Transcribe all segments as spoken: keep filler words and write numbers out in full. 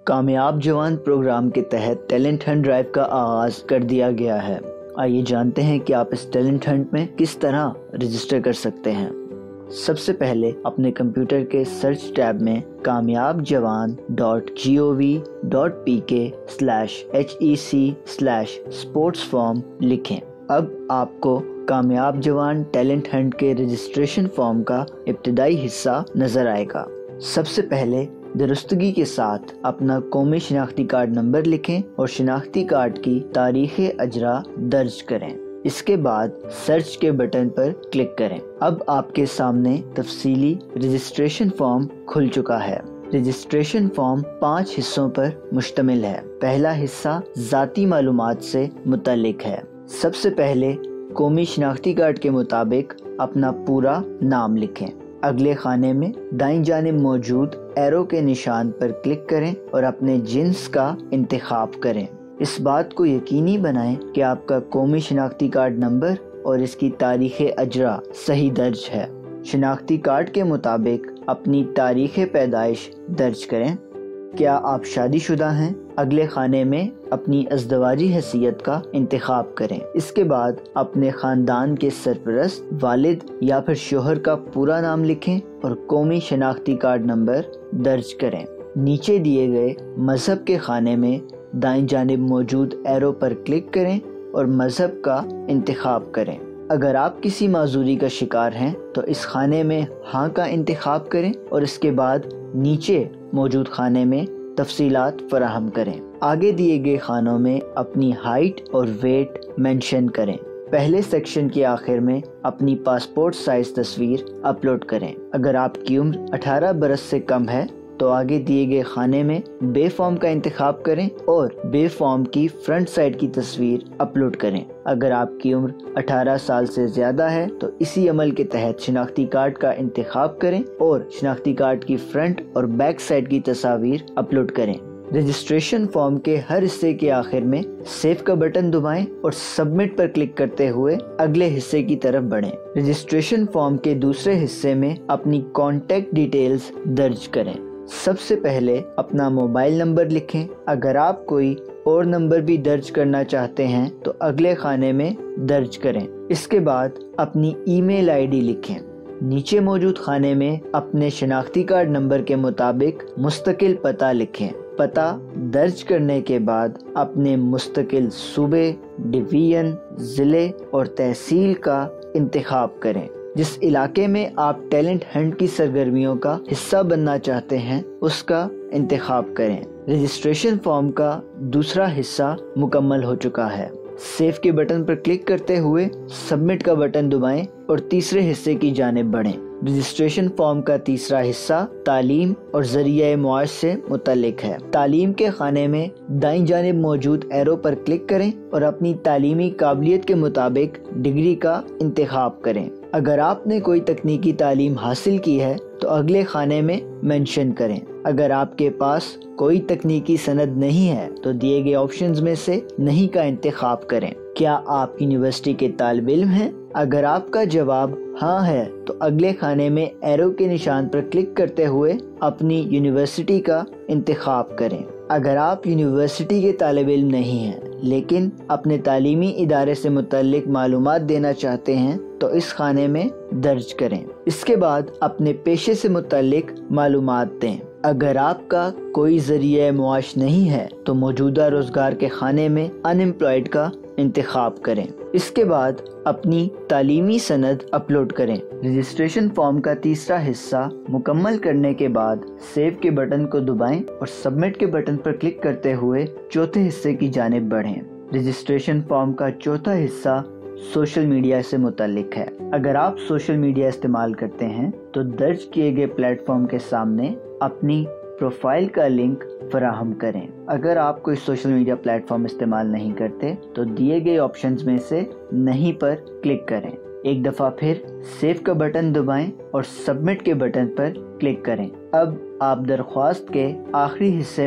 کامیاب جوان پروگرام کے تحت ٹیلنٹ ہنٹ ڈرائیو کا آغاز کر دیا گیا ہے۔ آئیے جانتے ہیں کہ آپ اس ٹیلنٹ ہنٹ میں کس طرح رجسٹر کر سکتے ہیں۔ سب سے پہلے اپنے کمپیوٹر کے سرچ ٹیب میں کامیاب جوان ڈاٹ جی او وی dot P K slash H E C slash sports form لکھیں۔ اب آپ کو کامیاب جوان ٹیلنٹ ہنٹ کے رجسٹریشن فارم کا ابتدائی حصہ نظر آئے گا۔ سب سے پہلے درستگی کے ساتھ اپنا قومی شناختی کارڈ نمبر لکھیں اور شناختی کارڈ کی تاریخ اجرا درج کریں۔ اس کے بعد سرچ کے بٹن پر کلک کریں۔ اب آپ کے سامنے تفصیلی رجسٹریشن فارم کھل چکا ہے۔ رجسٹریشن فارم پانچ حصوں پر مشتمل ہے۔ پہلا حصہ ذاتی معلومات سے متعلق ہے۔ سب سے پہلے قومی شناختی کارڈ کے مطابق اپنا پورا نام لکھیں۔ اگلے خانے میں دائیں جانب موجود ایرو کے نشان پر کلک کریں اور اپنے جنس کا انتخاب کریں۔ اس بات کو یقینی بنائیں کہ آپ کا قومی شناختی کارڈ نمبر اور اس کی تاریخ اجرا صحیح درج ہے۔ شناختی کارڈ کے مطابق اپنی تاریخ پیدائش درج کریں۔ کیا آپ شادی شدہ ہیں؟ اگلے خانے میں اپنی ازدواجی حیثیت کا انتخاب کریں۔ اس کے بعد اپنے خاندان کے سرپرست والد یا پھر شوہر کا پورا نام لکھیں اور قومی شناختی کارڈ نمبر درج کریں۔ نیچے دیے گئے مذہب کے خانے میں دائیں جانب موجود ایرو پر کلک کریں اور مذہب کا انتخاب کریں۔ اگر آپ کسی معذوری کا شکار ہیں تو اس خانے میں ہاں کا انتخاب کریں اور اس کے بعد نیچے موجود خانے میں تفصیلات فراہم کریں۔ آگے دیے گئے خانوں میں اپنی ہائٹ اور ویٹ مینشن کریں۔ پہلے سیکشن کے آخر میں اپنی پاسپورٹ سائز تصویر اپلوڈ کریں۔ اگر آپ کی عمر اٹھارہ برس سے کم ہے تو آگے دیے گئے خانے میں بے فارم کا انتخاب کریں اور بے فارم کی فرنٹ سائڈ کی تصویر اپلوڈ کریں۔ اگر آپ کی عمر اٹھارہ سال سے زیادہ ہے تو اسی عمل کے تحت شناختی کارڈ کا انتخاب کریں اور شناختی کارڈ کی فرنٹ اور بیک سائڈ کی تصاویر اپلوڈ کریں۔ رجسٹریشن فارم کے ہر حصے کے آخر میں سیو کا بٹن دبائیں اور سبمٹ پر کلک کرتے ہوئے اگلے حصے کی طرف بڑھیں۔ رجسٹریشن فارم کے دوسرے حصے میں اپنی کانٹیکٹ ڈیٹیلز درج کریں۔ سب سے پہلے اپنا موبائل نمبر لکھیں۔ اگر آپ کوئی اور نمبر بھی درج کرنا چاہتے ہیں تو اگلے خانے میں درج کریں۔ اس کے بعد اپنی ای میل آئی ڈی لکھیں۔ نیچے موجود خانے میں اپنے شناختی کارڈ نمبر کے مطابق مستقل پتہ لکھیں۔ پتہ درج کرنے کے بعد اپنے مستقل صوبے، ڈویژن، ضلع اور تحصیل کا انتخاب کریں۔ جس علاقے میں آپ ٹیلنٹ ہنٹ کی سرگرمیوں کا حصہ بننا چاہتے ہیں اس کا انتخاب کریں۔ رجسٹریشن فارم کا دوسرا حصہ مکمل ہو چکا ہے۔ سیو کے بٹن پر کلک کرتے ہوئے سبمٹ کا بٹن دبائیں اور تیسرے حصے کی جانب بڑھیں۔ رجسٹریشن فارم کا تیسرا حصہ تعلیم اور ذریعہ معاش سے متعلق ہے۔ تعلیم کے خانے میں دائیں جانب موجود ایرو پر کلک کریں اور اپنی تعلیمی قابلیت کے مطابق ڈگری کا انتخاب کریں۔ اگر آپ نے کوئی تکنیکی تعلیم حاصل کی ہے تو اگلے خانے میں مینشن کریں۔ اگر آپ کے پاس کوئی تکنیکی سند نہیں ہے تو دیے گئے آپشنز میں سے نہیں کا انتخاب کریں۔ کیا آپ یونیورسٹی کے طالب علم ہیں؟ اگر آپ کا جواب ہاں ہے تو اگلے خانے میں ایرو کے نشان پر کلک کرتے ہوئے اپنی یونیورسٹی کا انتخاب کریں۔ اگر آپ یونیورسٹی کے طالب علم نہیں ہیں لیکن اپنے تعلیمی ادارے سے متعلق معلومات دینا چاہتے ہیں تو اس خانے میں درج کریں۔ اس کے بعد اپنے پیشے سے متعلق معلومات دیں۔ اگر آپ کا کوئی ذریعہ معاش نہیں ہے تو موجودہ روزگار کے خانے میں ان ایمپلائڈ کا انتخاب کریں۔ اس کے بعد اپنی تعلیمی سند اپلوڈ کریں۔ رجسٹریشن فارم کا تیسرا حصہ مکمل کرنے کے بعد سیو کے بٹن کو دبائیں اور سبمٹ کے بٹن پر کلک کرتے ہوئے چوتھے حصے کی جانب بڑھیں۔ رجسٹریشن فارم کا چوتھا حصہ سوشل میڈیا سے متعلق ہے۔ اگر آپ سوشل میڈیا استعمال کرتے ہیں تو درج کیے گئے پلیٹ فارم کے سامنے اپنی پروفائل کا لنک فراہم کریں۔ اگر آپ کوئی سوشل میڈیا پلیٹ فارم استعمال نہیں کرتے تو دیے گئے آپشنز میں سے نہیں پر کلک کریں۔ ایک دفعہ پھر سیو کا بٹن دبائیں اور سبمٹ کے بٹن پر کلک کریں۔ اب آپ درخواست کے آخری حصے میں پہنچ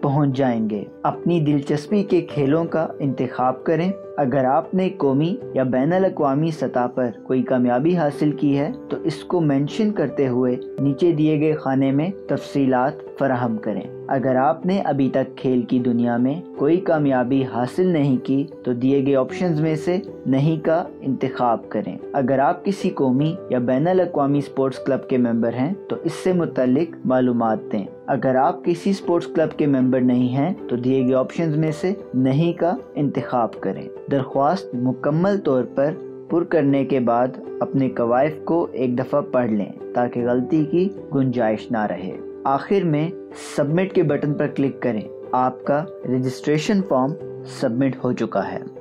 पहुंच जाएंगे। अपनी दिलचस्पी के खेलों का इंतखाब करें। अगर आपने कौमी या बैनुल अक़वामी सतह पर कोई कामयाबी हासिल की है तो इसको मेंशन करते हुए नीचे दिए गए खाने में तफसीलात फराहम करें। अगर आपने अभी तक खेल की दुनिया में कोई कामयाबी हासिल नहीं की तो दिए गए ऑप्शंस में से नहीं का इंतखाब करें। अगर आप किसी कौमी या बैनुल अक़वामी स्पोर्ट्स क्लब के मेंबर हैं तो इससे मुतल्लिक मालूमात दें। अगर आप किसी स्पोर्ट्स क्लब के मेंबर नहीं हैं तो दिए गए ऑप्शंस में से नहीं का इंतखाब करें। दरख्वास्त मुकम्मल तौर पर पुर करने के बाद अपने कवायद को एक दफ़ा पढ़ लें ताकि गलती की गुंजाइश ना रहे। आखिर में सबमिट के बटन पर क्लिक करें। आपका रजिस्ट्रेशन फॉर्म सबमिट हो चुका है।